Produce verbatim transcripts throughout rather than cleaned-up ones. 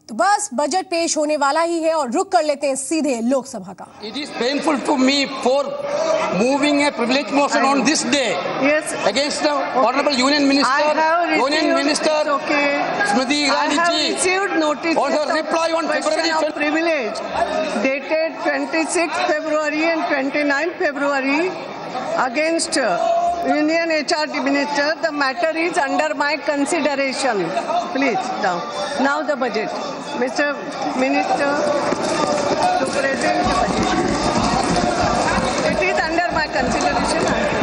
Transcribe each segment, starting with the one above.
तो बस बजट पेश होने वाला ही है और रुक कर लेते हैं सीधे लोकसभा का। It is painful to me for moving a privilege motion on this day yes. against the Honorable Union Minister, Union Minister okay. Smriti Irani I have ji. received notice on her reply on February of privilege dated twenty-sixth February and twenty-ninth February against Union H R D Minister. The matter is under my consideration. Please, now, now the budget. Mister Minister, to present the budget. It is under my consideration.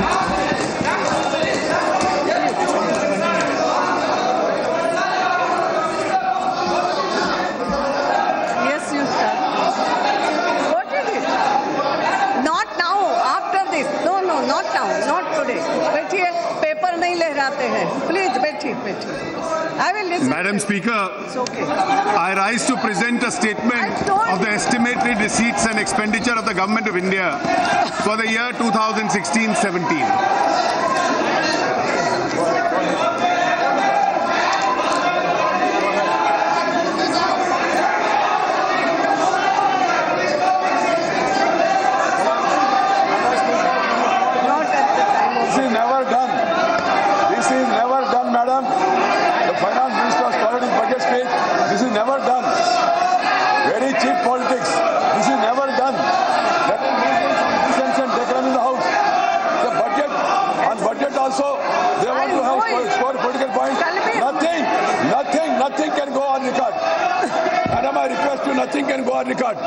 Yes, you sir. What is it? Not now. After this. No, no, not now. Not today. बैठिए, paper नहीं लहराते हैं. Please, बैठिए, बैठिए. I will listen. Madam Speaker, it's okay. I rise to present a statement of the estimated receipts and expenditure of the Government of India for the year two thousand sixteen seventeen. This is never done. This is never done, madam. The Finance Minister has called his budget speech. This is never done. Very cheap politics. This is never done. Let them listen and take them in the house. The budget, on budget also, they want to have score political points. Nothing, nothing, nothing can go on record. Madam, I request you, nothing can go on record.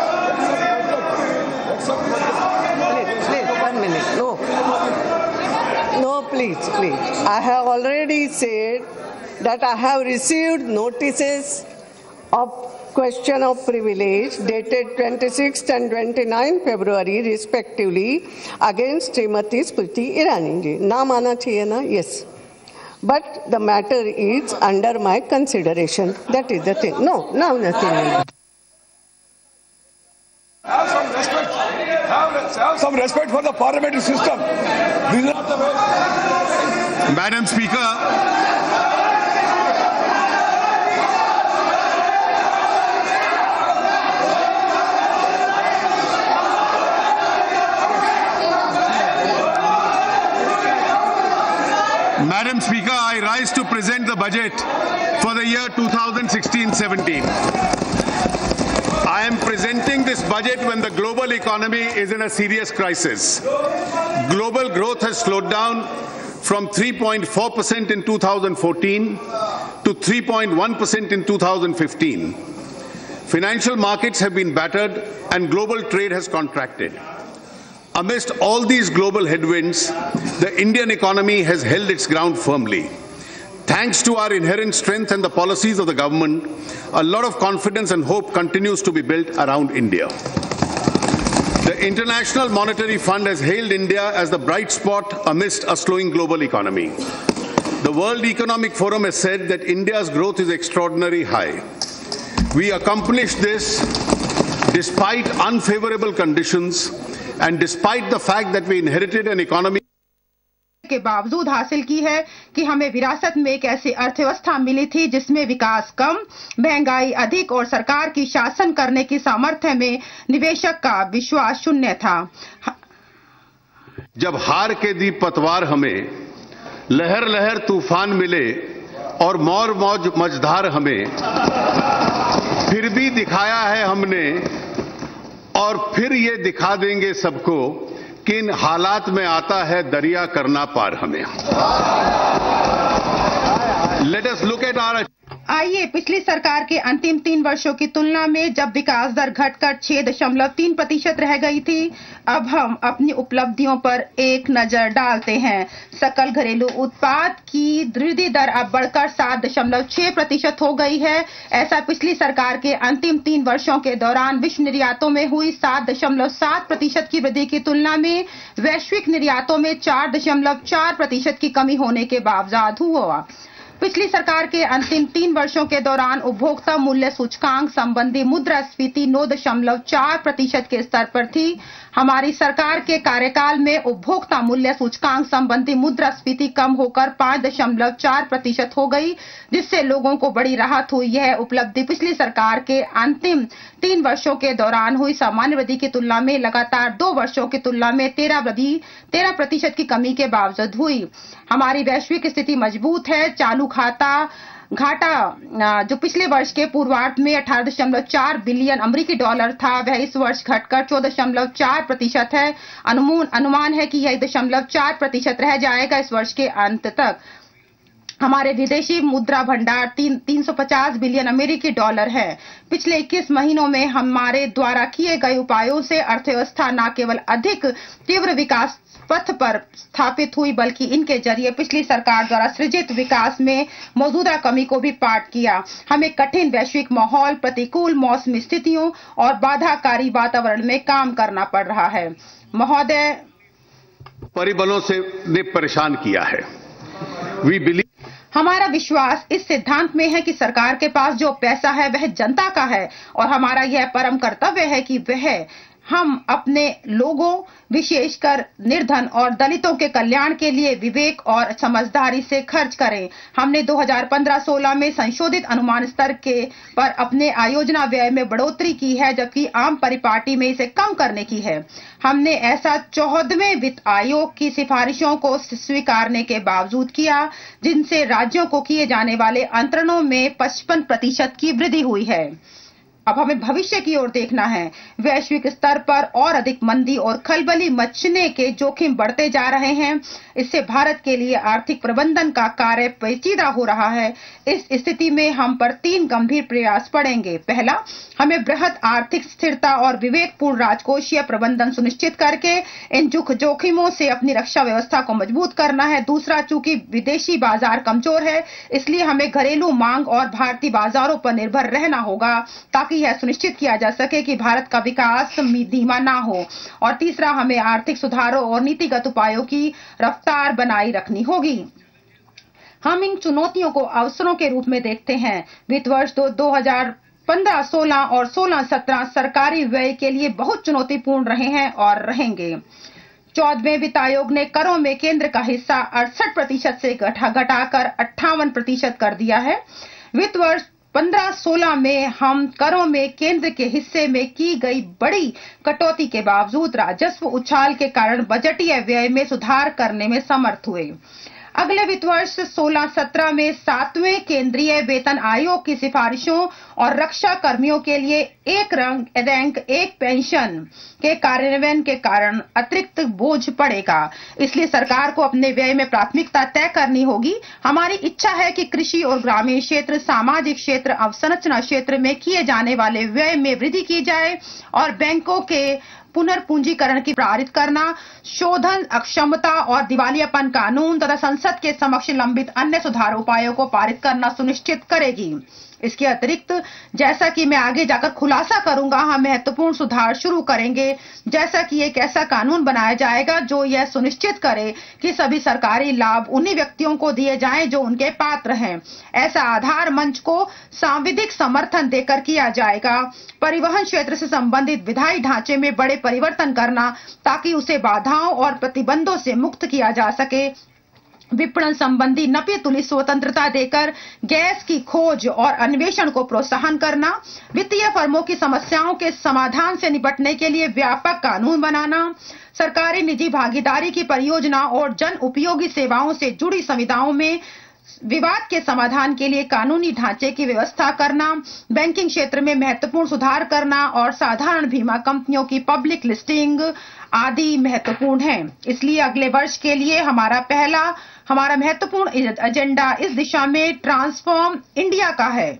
Please, please, one minute. No. No, please, please. I have already said that I have received notices of question of privilege dated twenty-sixth and twenty-ninth February respectively against Srimati Smriti Irani ji. Naam aana chahiye na? Yes. But the matter is under my consideration. That is the thing. No, now nothing. Have some respect. Have, have some respect for the parliamentary system. This is not the way. Madam Speaker, Madam Speaker, I rise to present the budget for the year two thousand sixteen seventeen. I am presenting this budget when the global economy is in a serious crisis. Global growth has slowed down from three point four percent in two thousand fourteen to three point one percent in two thousand fifteen. Financial markets have been battered and global trade has contracted. Amidst all these global headwinds, the Indian economy has held its ground firmly. Thanks to our inherent strength and the policies of the government, a lot of confidence and hope continues to be built around India. The International Monetary Fund has hailed India as the bright spot amidst a slowing global economy. The World Economic Forum has said that India's growth is extraordinarily high. We accomplished this despite unfavorable conditions and despite the fact that we inherited an economy के बावजूद हासिल की है कि हमें विरासत में एक ऐसी अर्थव्यवस्था मिली थी जिसमें विकास कम, महंगाई अधिक और सरकार की शासन करने की सामर्थ्य में निवेशक का विश्वास शून्य था। जब हार के दी पतवार हमें, लहर लहर तूफान मिले और मौर मौज मझधार हमें, फिर भी दिखाया है हमने और फिर ये दिखा देंगे सबको किन हालात में आता है दरिया करना पार हमें। Let us look at our आइए पिछली सरकार के अंतिम तीन वर्षों की तुलना में जब विकास दर घटकर छह दशमलव तीन प्रतिशत रह गई थी, अब हम अपनी उपलब्धियों पर एक नजर डालते हैं। सकल घरेलू उत्पाद की वृद्धि दर अब बढ़कर सात दशमलव छह प्रतिशत हो गई है। ऐसा पिछली सरकार के अंतिम तीन वर्षों के दौरान विश्व निर्यातों में हुई सात दशमलव सात प्रतिशत की वृद्धि की तुलना में वैश्विक निर्यातों में चार दशमलव चार प्रतिशत की कमी होने के बावजूद हुआ। पिछली सरकार के अंतिम तीन वर्षों के दौरान उपभोक्ता मूल्य सूचकांक संबंधी मुद्रास्फीति नौ दशमलव चार प्रतिशत के स्तर पर थी। हमारी सरकार के कार्यकाल में उपभोक्ता मूल्य सूचकांक संबंधी मुद्रास्फीति कम होकर पाँच दशमलव चार प्रतिशत हो गई, जिससे लोगों को बड़ी राहत हुई। यह उपलब्धि पिछली सरकार के अंतिम तीन वर्षों के दौरान हुई सामान्य वृद्धि की तुलना में लगातार दो वर्षों की तुलना में तेरह वृद्धि तेरह प्रतिशत की कमी के बावजूद हुई। हमारी वैश्विक स्थिति मजबूत है। चालू खाता घाटा जो पिछले वर्ष के पूर्वार्ध में अठारह दशमलव चार बिलियन अमेरिकी डॉलर था, वह इस वर्ष घटकर चौदह दशमलव चार प्रतिशत है। अनुमान अनुमान है कि यह एक दशमलव चार प्रतिशत रह जाएगा इस वर्ष के अंत तक। हमारे विदेशी मुद्रा भंडार तीन तीन सौ पचास बिलियन अमेरिकी डॉलर है। पिछले इक्कीस महीनों में हमारे द्वारा किए गए उपायों से अर्थव्यवस्था न केवल अधिक तीव्र विकास पथ पर स्थापित हुई, बल्कि इनके जरिए पिछली सरकार द्वारा सृजित विकास में मौजूदा कमी को भी पाट किया। हमें कठिन वैश्विक माहौल, प्रतिकूल मौसमी स्थितियों और बाधाकारी वातावरण में काम करना पड़ रहा है। महोदय, परिबलों से ने परेशान किया है। वी बिलीव हमारा विश्वास इस सिद्धांत में है कि सरकार के पास जो पैसा है वह जनता का है और हमारा यह परम कर्तव्य है कि वह हम अपने लोगों, विशेषकर निर्धन और दलितों के कल्याण के लिए विवेक और समझदारी से खर्च करें। हमने दो हज़ार पंद्रह सोलह में संशोधित अनुमान स्तर के पर अपने आयोजना व्यय में बढ़ोतरी की है, जबकि आम परिपाटी में इसे कम करने की है। हमने ऐसा चौदहवें वित्त आयोग की सिफारिशों को स्वीकारने के बावजूद किया, जिनसे राज्यों को किए जाने वाले अंतरणों में पचपन प्रतिशत की वृद्धि हुई है। अब हमें भविष्य की ओर देखना है। वैश्विक स्तर पर और अधिक मंदी और खलबली मचने के जोखिम बढ़ते जा रहे हैं। इससे भारत के लिए आर्थिक प्रबंधन का कार्य पेचीदा हो रहा है। इस स्थिति में हम पर तीन गंभीर प्रयास पड़ेंगे। पहला, हमें बृहद आर्थिक स्थिरता और विवेकपूर्ण राजकोषीय प्रबंधन सुनिश्चित करके इन जोख जोखिमों से अपनी रक्षा व्यवस्था को मजबूत करना है। दूसरा, चूंकि विदेशी बाजार कमजोर है, इसलिए हमें घरेलू मांग और भारतीय बाजारों पर निर्भर रहना होगा ताकि यह सुनिश्चित किया जा सके कि भारत का विकास धीमा ना हो। और तीसरा, हमें आर्थिक सुधारों और नीतिगत उपायों की रफ्तार बनाए रखनी होगी। हम इन चुनौतियों को अवसरों के रूप में देखते हैं। वित्त वर्ष दो हजार पंद्रह सोलह और सोलह सत्रह सरकारी व्यय के लिए बहुत चुनौतीपूर्ण रहे हैं और रहेंगे। चौदहवें वित्त आयोग ने करों में केंद्र का हिस्सा अड़सठ प्रतिशत से घटा घटाकर अट्ठावन प्रतिशत कर दिया है। वित्त वर्ष पंद्रह सोलह में हम करों में केंद्र के हिस्से में की गई बड़ी कटौती के बावजूद राजस्व उछाल के कारण बजटीय व्यय में सुधार करने में समर्थ हुए। अगले वित्त वर्ष सोलह सत्रह में सातवें केंद्रीय वेतन आयोग की सिफारिशों और रक्षा कर्मियों के लिए एक रंग रैंक एक पेंशन के कार्यान्वयन के कारण अतिरिक्त बोझ पड़ेगा। इसलिए सरकार को अपने व्यय में प्राथमिकता तय करनी होगी। हमारी इच्छा है कि कृषि और ग्रामीण क्षेत्र, सामाजिक क्षेत्र, अवसंरचना क्षेत्र में किए जाने वाले व्यय में वृद्धि की जाए और बैंकों के पुनर्पूंजीकरण की पारित करना, शोधन अक्षमता और दिवालियापन कानून तथा संसद के समक्ष लंबित अन्य सुधार उपायों को पारित करना सुनिश्चित करेगी। इसके अतिरिक्त, जैसा कि मैं आगे जाकर खुलासा करूंगा, हम महत्वपूर्ण सुधार शुरू करेंगे, जैसा कि एक ऐसा कानून बनाया जाएगा जो यह सुनिश्चित करे कि सभी सरकारी लाभ उन्हीं व्यक्तियों को दिए जाएं जो उनके पात्र हैं। ऐसा आधार मंच को सांविधिक समर्थन देकर किया जाएगा। परिवहन क्षेत्र से संबंधित विधायी ढांचे में बड़े परिवर्तन करना ताकि उसे बाधाओं और प्रतिबंधों से मुक्त किया जा सके। विपणन संबंधी नपी तुली स्वतंत्रता देकर गैस की खोज और अन्वेषण को प्रोत्साहन करना, वित्तीय फर्मों की समस्याओं के समाधान से निपटने के लिए व्यापक कानून बनाना, सरकारी निजी भागीदारी की परियोजना और जन उपयोगी सेवाओं से जुड़ी सुविधाओं में विवाद के समाधान के लिए कानूनी ढांचे की व्यवस्था करना, बैंकिंग क्षेत्र में महत्वपूर्ण सुधार करना और साधारण बीमा कंपनियों की पब्लिक लिस्टिंग आदि महत्वपूर्ण है। इसलिए अगले वर्ष के लिए हमारा पहला हमारा महत्वपूर्ण एजेंडा इस दिशा में ट्रांसफॉर्म इंडिया का है।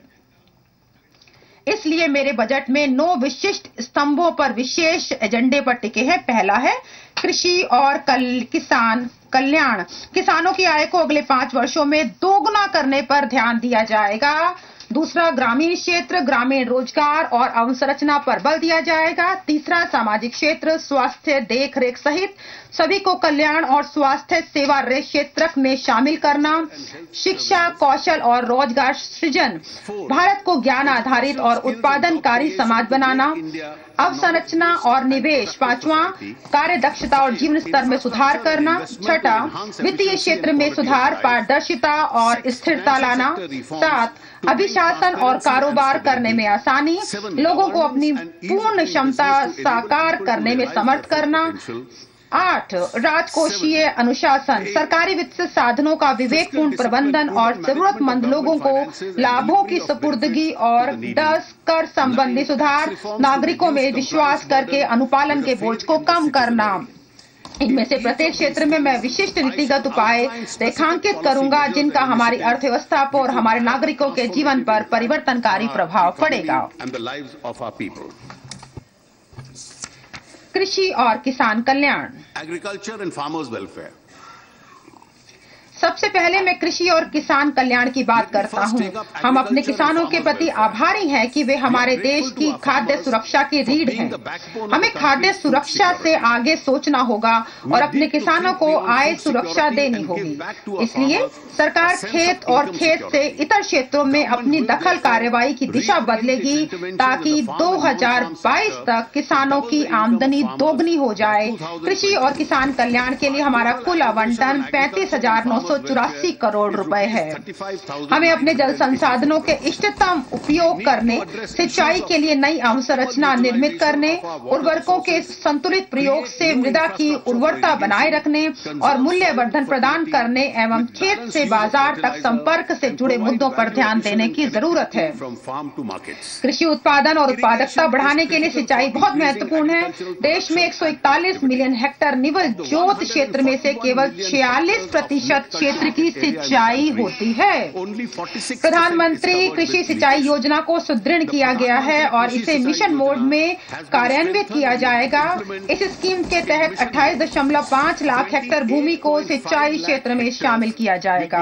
इसलिए मेरे बजट में नौ विशिष्ट स्तंभों पर विशेष एजेंडे पर टिके हैं। पहला है कृषि और कल किसान कल्याण। किसानों की आय को अगले पांच वर्षों में दोगुना करने पर ध्यान दिया जाएगा। दूसरा, ग्रामीण क्षेत्र, ग्रामीण रोजगार और अवसंरचना पर बल दिया जाएगा। तीसरा, सामाजिक क्षेत्र, स्वास्थ्य देखरेख सहित सभी को कल्याण और स्वास्थ्य सेवा क्षेत्र में शामिल करना। शिक्षा, कौशल और रोजगार सृजन, भारत को ज्ञान आधारित और उत्पादनकारी समाज बनाना। अवसंरचना और निवेश, पांचवा, कार्य दक्षता और जीवन स्तर में सुधार करना। छठा, वित्तीय क्षेत्र में सुधार, पारदर्शिता और स्थिरता लाना। सात, अभिशासन और कारोबार करने में आसानी, लोगों को अपनी पूर्ण क्षमता साकार करने में समर्थ करना। आठ, राजकोषीय अनुशासन, सरकारी वित्त साधनों का विवेकपूर्ण प्रबंधन और जरूरतमंद लोगों को लाभों की सुपुर्दगी। और दस, कर संबंधी सुधार, नागरिकों में विश्वास करके अनुपालन के बोझ को कम करना। इनमें से प्रत्येक क्षेत्र में मैं विशिष्ट नीतिगत उपाय रेखांकित करूंगा जिनका हमारी अर्थव्यवस्था पर और हमारे नागरिकों के जीवन पर परिवर्तनकारी प्रभाव पड़ेगा। कृषि और किसान कल्याण, एग्रीकल्चर एंड फार्मर्स वेलफेयर। सबसे पहले मैं कृषि और किसान कल्याण की बात करता हूं। हम अपने किसानों के प्रति आभारी हैं कि वे हमारे देश की खाद्य सुरक्षा की रीढ़ हैं। हमें खाद्य सुरक्षा से आगे सोचना होगा और अपने किसानों को आय सुरक्षा देनी होगी। इसलिए सरकार खेत और खेत से इतर क्षेत्रों में अपनी दखल कार्रवाई की दिशा बदलेगी ताकि दो हज़ार बाईस तक किसानों की आमदनी दोगुनी हो जाए। कृषि और किसान कल्याण के लिए हमारा कुल आवंटन पैंतीस हजार नौ सौ चौरासी करोड़ रुपए है। हमें अपने जल संसाधनों के इष्टतम उपयोग करने, सिंचाई के लिए नई अवसंरचना निर्मित करने, उर्वरकों के संतुलित प्रयोग से मृदा की उर्वरता बनाए रखने और मूल्यवर्धन प्रदान करने एवं खेत से बाजार तक संपर्क से जुड़े मुद्दों पर ध्यान देने की जरूरत है। कृषि उत्पादन और उत्पादकता बढ़ाने के लिए सिंचाई बहुत महत्वपूर्ण है। देश में एक सौ इकतालीस मिलियन हेक्टेयर निवल जोत क्षेत्र में से केवल छियालीस प्रतिशत क्षेत्र की सिंचाई होती है। प्रधानमंत्री कृषि सिंचाई योजना को सुदृढ़ किया गया है और इसे मिशन मोड में कार्यान्वित किया जाएगा। इस स्कीम के तहत अट्ठाईस दशमलव पाँच लाख हेक्टेयर भूमि को सिंचाई क्षेत्र में शामिल किया जाएगा।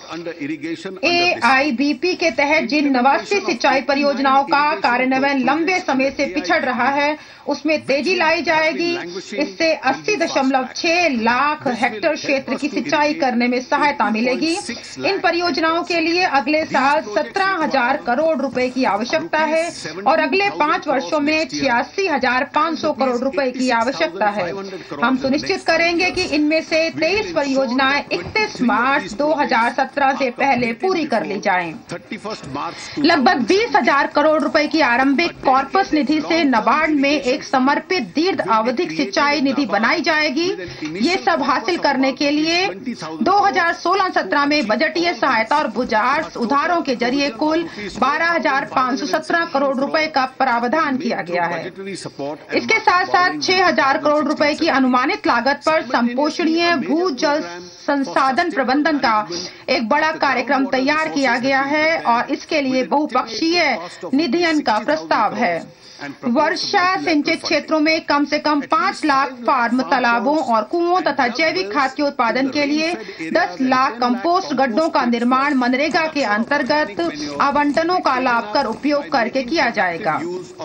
ए आई बी पी के तहत जिन नवासी सिंचाई परियोजनाओं का कार्यान्वयन लंबे समय से पिछड़ रहा है उसमें तेजी लाई जाएगी। इससे अस्सी दशमलव छह लाख हेक्टेयर क्षेत्र की सिंचाई करने में सहायता मिलेगी। इन परियोजनाओं के लिए अगले साल सत्रह हजार करोड़ रुपए की आवश्यकता है और अगले पांच वर्षों में छियासी हजार पाँच सौ करोड़ रुपए की आवश्यकता है। हम सुनिश्चित करेंगे कि इनमें से तेईस परियोजनाएं इकतीस मार्च दो हज़ार सत्रह से पहले पूरी कर ली जाएं। लगभग बीस हजार करोड़ रुपए की आरंभिक कॉर्पस निधि से नाबार्ड में एक समर्पित दीर्घ अवधिक सिंचाई निधि बनाई जाएगी। ये सब हासिल करने के लिए दो हज़ार सोलह सत्रह में बजटीय सहायता और बुजार उधारों के जरिए कुल बारह हजार पाँच सौ सत्रह करोड़ रुपए का प्रावधान किया गया है। इसके साथ साथ छह हजार करोड़ रुपए की अनुमानित लागत पर संपोषणीय भू जल संसाधन प्रबंधन का एक बड़ा कार्यक्रम तैयार किया गया है और इसके लिए बहुपक्षीय निधियन का प्रस्ताव है। वर्षा सिंचित क्षेत्रों में कम से कम पाँच लाख फार्म तालाबों और कुओं तथा जैविक खाद के उत्पादन के लिए दस लाख कंपोस्ट गड्ढों का निर्माण मनरेगा के अंतर्गत आवंटनों का लाभ कर उपयोग करके किया जाएगा।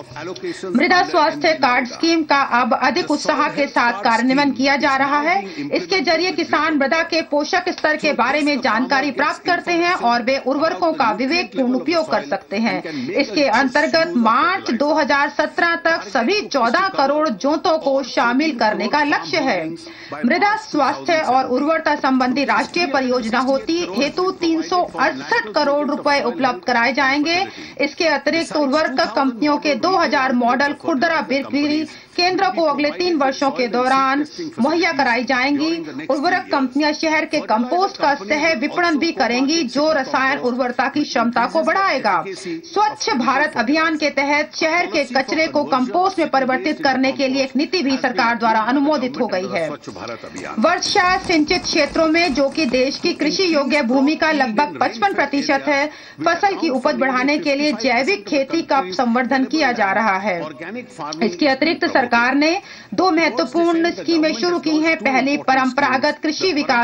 मृदा स्वास्थ्य कार्ड स्कीम का अब अधिक उत्साह के साथ कार्यान्वयन किया जा रहा है। इसके जरिए किसान मृदा के पोषक स्तर के बारे में जानकारी प्राप्त करते हैं और वे उर्वरकों का विवेकपूर्ण उपयोग कर सकते हैं। इसके अंतर्गत मार्च दो हज़ार सत्रह तक सभी चौदह करोड़ जोतों को शामिल करने का लक्ष्य है। मृदा स्वास्थ्य और उर्वरता संबंधी राष्ट्रीय परियोजना होती हेतु तीन सौ अड़सठ करोड़ रुपए उपलब्ध कराए जाएंगे। इसके अतिरिक्त उर्वरक कंपनियों के दो हज़ार मॉडल खुदरा बिक्री केंद्रों को अगले तीन वर्षों के दौरान मुहैया कराई जाएंगी। उर्वरक कंपनियां शहर के कंपोस्ट का सह विपणन भी करेंगी जो रसायन उर्वरता की क्षमता को बढ़ाएगा। स्वच्छ भारत अभियान के तहत शहर के कचरे को कंपोस्ट में परिवर्तित करने के लिए एक नीति भी सरकार द्वारा अनुमोदित हो गई है। वर्षा सिंचित क्षेत्रों में जो कि देश की कृषि योग्य भूमि का लगभग पचपन प्रतिशत है, फसल की उपज बढ़ाने के लिए जैविक खेती का संवर्धन किया जा रहा है। इसके अतिरिक्त सरकार ने दो महत्वपूर्ण स्कीमें शुरू की हैं। पहली परंपरागत कृषि विकास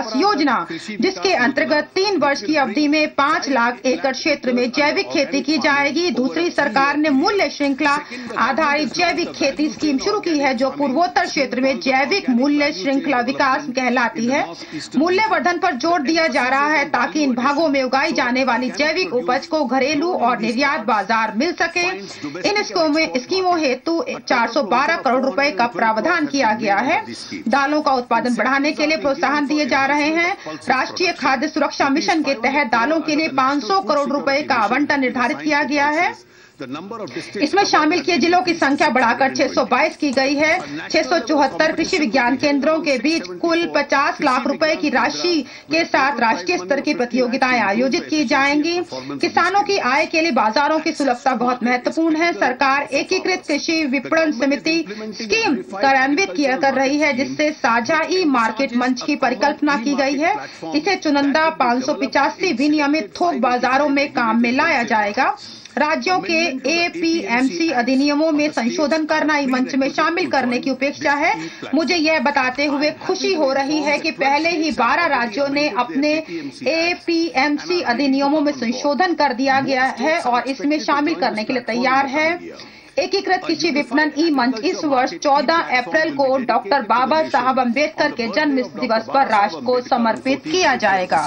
विकास योजना, जिसके अंतर्गत तीन वर्ष की अवधि में पाँच लाख एकड़ क्षेत्र में जैविक खेती की जाएगी। दूसरी, सरकार ने मूल्य श्रृंखला आधारित जैविक खेती स्कीम शुरू की है, जो पूर्वोत्तर क्षेत्र में जैविक मूल्य श्रृंखला विकास कहलाती है। मूल्यवर्धन पर जोर दिया जा रहा है ताकि इन भागों में उगाई जाने वाली जैविक उपज को घरेलू और निर्यात बाजार मिल सके। इन स्कीमों हेतु चार सौ बारह करोड़ रुपए का प्रावधान किया गया है। दालों का उत्पादन बढ़ाने के लिए प्रोत्साहन दिए जा रहे हैं। राष्ट्रीय खाद्य सुरक्षा मिशन के तहत दालों के लिए पाँच सौ करोड़ रुपए का आवंटन निर्धारित किया गया है। इसमें शामिल किए जिलों की संख्या बढ़ाकर छह सौ बाईस की गई है। छह सौ चौहत्तर कृषि विज्ञान केंद्रों के बीच कुल पचास लाख रुपए की राशि के साथ राष्ट्रीय स्तर की प्रतियोगिताएं आयोजित की जाएंगी। किसानों की आय के लिए बाजारों की सुलभता बहुत महत्वपूर्ण है। सरकार एकीकृत कृषि विपणन समिति स्कीम कार्यान्वित किया कर रही है, जिससे साझा ई मार्केट मंच की परिकल्पना की गई है। इसे चुनिंदा पाँच सौ पिचासी विनियमित थोक बाजारों में काम में लाया जाएगा। राज्यों के ए पी एम सी अधिनियमों में संशोधन करना ई मंच में शामिल करने की अपेक्षा है। मुझे यह बताते हुए खुशी हो रही है कि पहले ही बारह राज्यों ने अपने ए पी एम सी अधिनियमों में संशोधन कर दिया गया है और इसमें शामिल करने के लिए तैयार है। एकीकृत कृषि विपणन ई मंच इस वर्ष चौदह अप्रैल को डॉक्टर बाबा साहब अम्बेडकर के जन्म दिवस पर राष्ट्र को समर्पित किया जाएगा।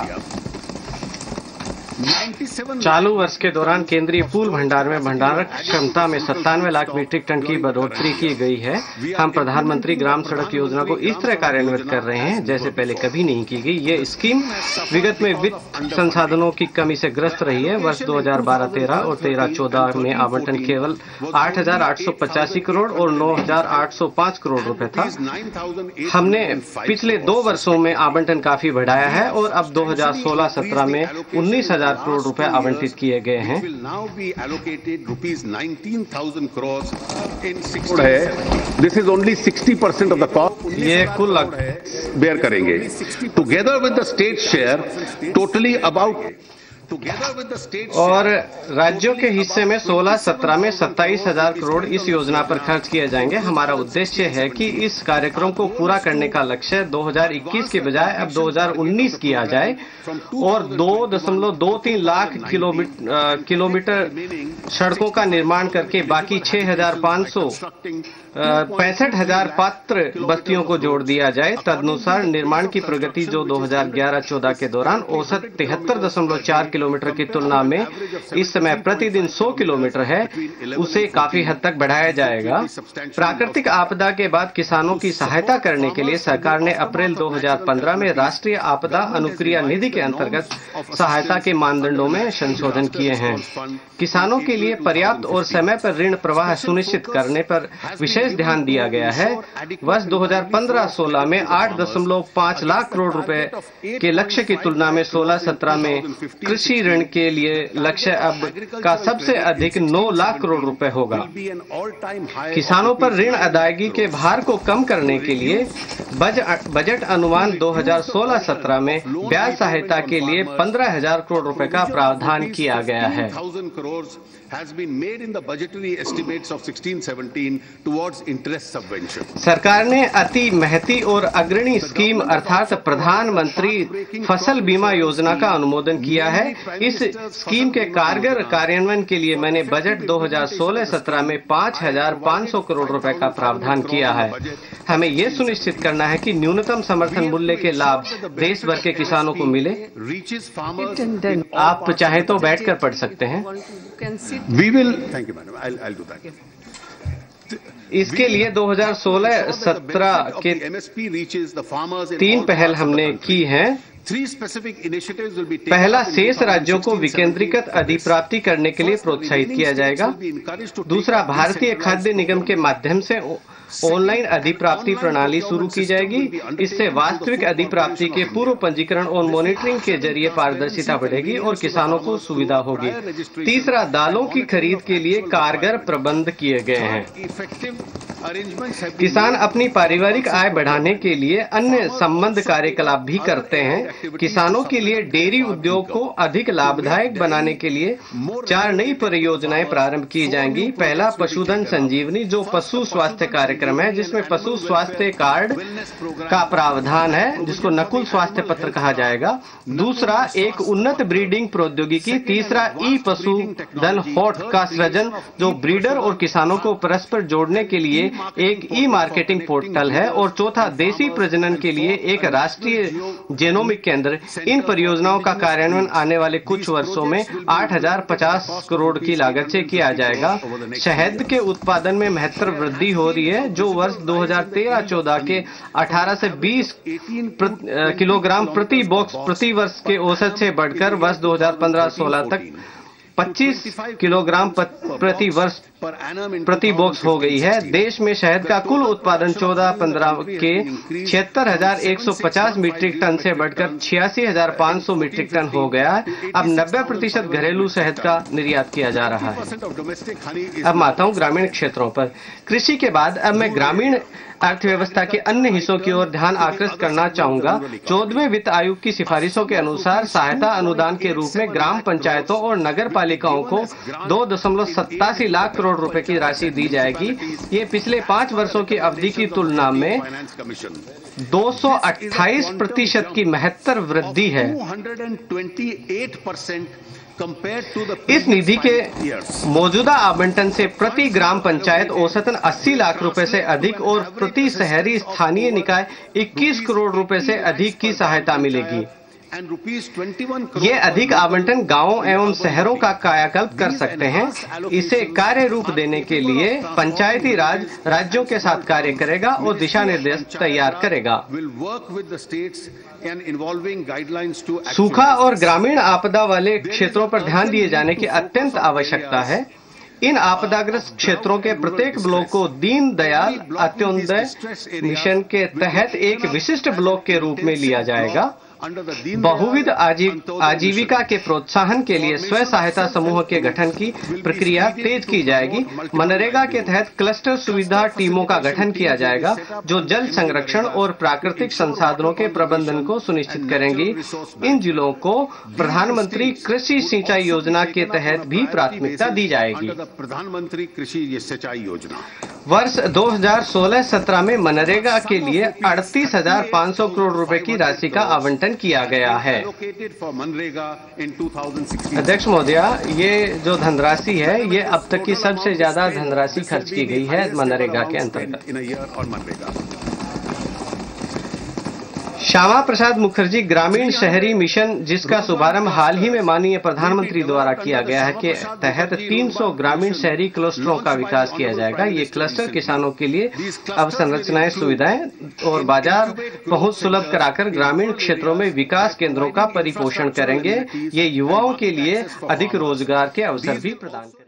चालू वर्ष के दौरान केंद्रीय पूल भंडार में भंडारण क्षमता में सत्तानवे लाख मीट्रिक टन की बढ़ोतरी की गई है। हम प्रधानमंत्री ग्राम सड़क योजना को इस तरह कार्यान्वित कर रहे हैं जैसे पहले कभी नहीं की गई। ये स्कीम विगत में वित्त संसाधनों की कमी से ग्रस्त रही है। वर्ष दो हज़ार बारह तेरह और तेरह चौदह में आवंटन केवल आठ हजार आठ सौ पचासी करोड़ और नौ हजार आठ सौ पाँच करोड़ रुपए था। हमने पिछले दो वर्षों में आवंटन काफी बढ़ाया है और अब दो हजार सोलह सत्रह में उन्नीस हजार करोड़ रुपए आवंटित किए गए हैं। This is only sixty percent of the cost. ये कुल बेयर करेंगे। Together with the state share totally about और राज्यों के हिस्से में सोलह सत्रह में सत्ताईस हजार करोड़ इस योजना पर खर्च किए जाएंगे। हमारा उद्देश्य है कि इस कार्यक्रम को पूरा करने का लक्ष्य दो हज़ार इक्कीस के बजाय अब दो हज़ार उन्नीस किया जाए और दो दशमलव दो तीन लाख किलोमीटर किलोमीटर सड़कों का निर्माण करके बाकी छह हजार पाँच सौ पैंसठ हजार पात्र बस्तियों को जोड़ दिया जाए। तदनुसार निर्माण की प्रगति जो दो हज़ार ग्यारह चौदह के दौरान औसत तिहत्तर दशमलव चार किलोमीटर की तुलना में इस समय प्रतिदिन सौ किलोमीटर है, उसे काफी हद तक बढ़ाया जाएगा। प्राकृतिक आपदा के बाद किसानों की सहायता करने के लिए सरकार ने अप्रैल दो हज़ार पंद्रह में राष्ट्रीय आपदा अनुक्रिया निधि के अंतर्गत सहायता के मानदंडों में संशोधन किए हैं। किसानों के लिए पर्याप्त और समय पर ऋण प्रवाह सुनिश्चित करने पर विशेष ध्यान दिया गया है। वर्ष दो हज़ार पंद्रह सोलह में आठ दशमलव पाँच लाख करोड़ रुपए के लक्ष्य की तुलना में सोलह सत्रह में कृषि ऋण के लिए लक्ष्य अब का सबसे अधिक नौ लाख करोड़ रुपए होगा। किसानों पर ऋण अदायगी के भार को कम करने के लिए बजट अनुमान दो हज़ार सोलह सत्रह में ब्याज सहायता के लिए पंद्रह हजार करोड़ रुपए का प्रावधान किया गया है। सरकार ने अति महती और अग्रणी स्कीम अर्थात प्रधानमंत्री फसल बीमा योजना का अनुमोदन किया है। इस स्कीम के कारगर कार्यान्वयन के लिए मैंने बजट दो हज़ार सोलह सत्रह में पाँच हजार पाँच सौ करोड़ रुपए का प्रावधान किया है। हमें ये सुनिश्चित करना है कि न्यूनतम समर्थन मूल्य के लाभ देश भर के किसानों को मिले। आप चाहे तो बैठकर पढ़ सकते हैं। We will. Thank you, madam. I'll, I'll do that. इसके लिए दो हज़ार सोलह सत्रह के तीन पहल हमने की हैं। पहला, शेष राज्यों को विकेंद्रीकृत अधिप्राप्ति करने के लिए प्रोत्साहित किया जाएगा। दूसरा, भारतीय खाद्य निगम के माध्यम से ऑनलाइन अधिप्राप्ति प्रणाली शुरू की जाएगी। इससे वास्तविक अधिप्राप्ति के पूर्व पंजीकरण और मॉनिटरिंग के जरिए पारदर्शिता बढ़ेगी और किसानों को सुविधा होगी। तीसरा, दालों की खरीद के लिए कारगर प्रबंध किए गए हैं। किसान अपनी पारिवारिक आय बढ़ाने के लिए अन्य संबंध कार्यकलाप भी करते हैं। किसानों के लिए डेयरी उद्योग को अधिक लाभदायक बनाने के लिए चार नई परियोजनाएं प्रारंभ की जाएंगी। पहला पशुधन संजीवनी, जो पशु स्वास्थ्य कार्यक्रम है, जिसमें पशु स्वास्थ्य कार्ड का प्रावधान है, जिसको नकुल स्वास्थ्य पत्र कहा जाएगा। दूसरा, एक उन्नत ब्रीडिंग प्रौद्योगिकी। तीसरा, ई पशुधन हॉट का सृजन, जो ब्रीडर और किसानों को परस्पर जोड़ने के लिए एक ई मार्केटिंग पोर्टल है। और चौथा, देसी प्रजनन के लिए एक राष्ट्रीय जेनोमिक केंद्र। इन परियोजनाओं का कार्यान्वयन आने वाले कुछ वर्षों में आठ हजार पचास करोड़ की लागत से किया जाएगा। शहद के उत्पादन में महत्तर वृद्धि हो रही है, जो वर्ष दो हजार तेरह चौदह के अठारह से बीस किलोग्राम प्रति बॉक्स प्रति वर्ष के औसत से बढ़कर वर्ष दो हजार पंद्रह सोलह तक पच्चीस किलोग्राम प्रति वर्ष प्रति बॉक्स हो गई है। देश में शहद का कुल उत्पादन चौदह पंद्रह के छिहत्तर हजार एक सौ पचास मीट्रिक टन से बढ़कर छियासी हजार पाँच सौ मीट्रिक टन हो गया है। अब नब्बे प्रतिशत घरेलू शहद का निर्यात किया जा रहा है। अब आता हूँ ग्रामीण क्षेत्रों पर। कृषि के बाद अब मैं ग्रामीण अर्थव्यवस्था के अन्य हिस्सों की ओर ध्यान आकृष्ट करना चाहूंगा। चौदहवें वित्त आयोग की सिफारिशों के अनुसार सहायता अनुदान के रूप में ग्राम पंचायतों और नगर पालिकाओं को दो दशमलव सत्तासी लाख करोड़ रुपए की राशि दी जाएगी। ये पिछले पांच वर्षों की अवधि की तुलना में दो सौ अट्ठाईस प्रतिशत की महत्तर वृद्धि है। इस निधि के मौजूदा आवंटन से प्रति ग्राम पंचायत औसतन अस्सी लाख रुपए से अधिक और प्रति शहरी स्थानीय निकाय इक्कीस करोड़ रुपए से अधिक की सहायता मिलेगी। ये अधिक आवंटन गांवों एवं शहरों का कायाकल्प कर सकते हैं। इसे कार्य रूप देने के लिए पंचायती राज राज्यों के साथ कार्य करेगा और दिशा निर्देश तैयार करेगा। सूखा और ग्रामीण आपदा वाले क्षेत्रों पर ध्यान दिए जाने की अत्यंत आवश्यकता है। इन आपदाग्रस्त क्षेत्रों के प्रत्येक ब्लॉक को दीन दयाल अंत्योदय मिशन के तहत एक विशिष्ट ब्लॉक के रूप में लिया जाएगा। बहुविध आजीविका के प्रोत्साहन के लिए स्व सहायता समूह के गठन की प्रक्रिया तेज की जाएगी। मनरेगा के तहत क्लस्टर सुविधा टीमों का गठन किया जाएगा, जो जल संरक्षण और प्राकृतिक संसाधनों के प्रबंधन को सुनिश्चित करेंगी। इन जिलों को प्रधानमंत्री कृषि सिंचाई योजना के तहत भी प्राथमिकता दी जाएगी। प्रधानमंत्री कृषि सिंचाई योजना वर्ष दो हजार सोलह सत्रह में मनरेगा के लिए अड़तीस हजार पाँच सौ करोड़ रुपए की राशि का आवंटन किया गया है। अध्यक्ष महोदय, ये जो धनराशि है, ये अब तक की सबसे ज्यादा धनराशि खर्च की गई है मनरेगा के अंतर्गत। श्यामा प्रसाद मुखर्जी ग्रामीण शहरी मिशन, जिसका शुभारंभ हाल ही में माननीय प्रधानमंत्री द्वारा किया गया है, के तहत तीन सौ ग्रामीण शहरी क्लस्टरों का विकास किया जाएगा। ये क्लस्टर किसानों के लिए अवसंरचनाएं, सुविधाएं और बाजार पहुंच सुलभ कराकर ग्रामीण क्षेत्रों में विकास केंद्रों का परिपोषण करेंगे। ये युवाओं के लिए अधिक रोजगार के अवसर भी प्रदान करेंगे।